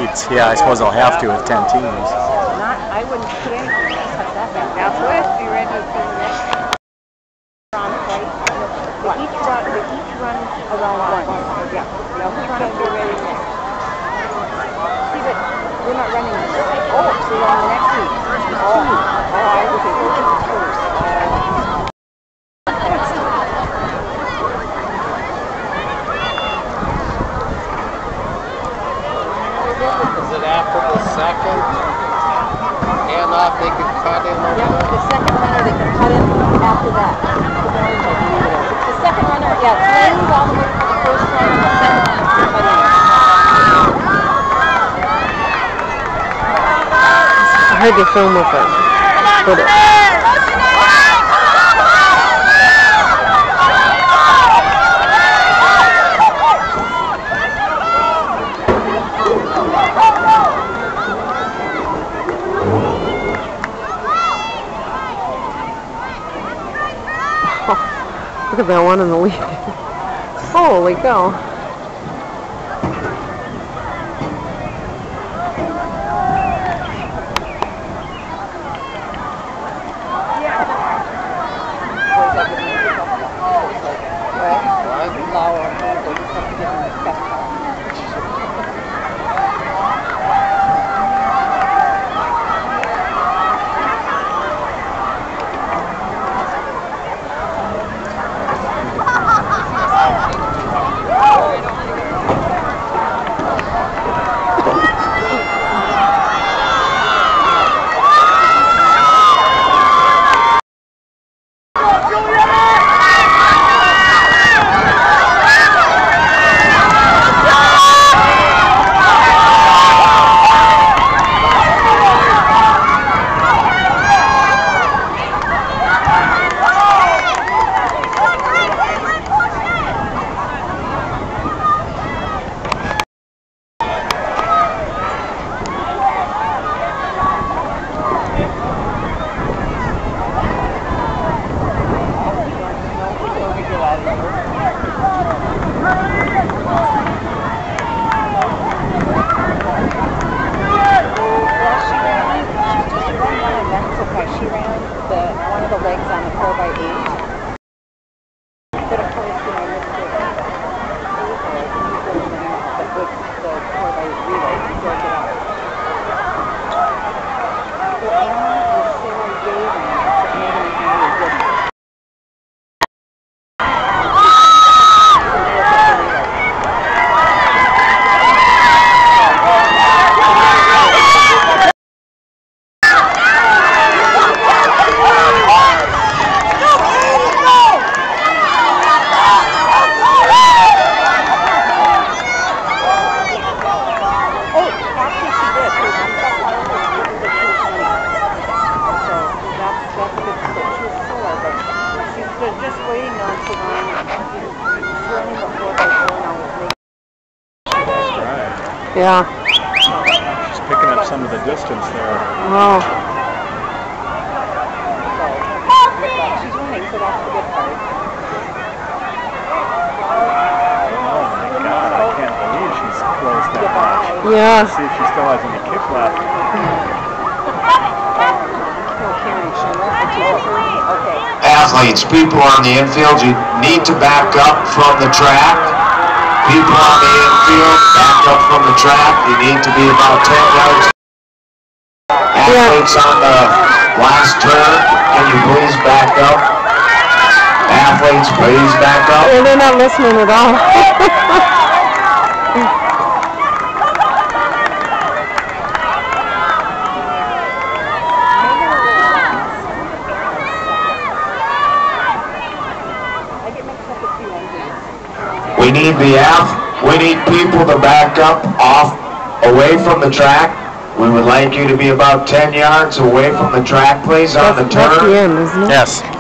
seats. Yeah, I suppose they'll have to with 10 teams. I wouldn't put anything except that back. Southwest, be ready to see the next run, right? They each run around once. Yeah. Now who's going to be ready next? See, but we're not running this. Oh, so we're on the next week. I was first. Is it after the second handoff they can cut in? Yeah, the second runner they can cut in after that. It's the second runner, yeah, it's lanes all the way from the first runner and the second runner can cut in. I heard they film with it. Put it. Look at that one in the lead. Holy cow. Yeah. She's picking up some of the distance there. Oh. She's running, so that's the good part. Oh my God, I can't believe she's close that much. Yeah. Let's see if she still has any kick left. Athletes, people on the infield, you need to back up from the track. People on the infield, back up from the track. You need to be about 10 yards. Athletes on the last turn, can you please back up? Athletes, please back up. Yeah, they're not listening at all. We need people to back up away from the track. We would like you to be about 10 yards away from the track, please, on the turn. That's the end, isn't it? Yes.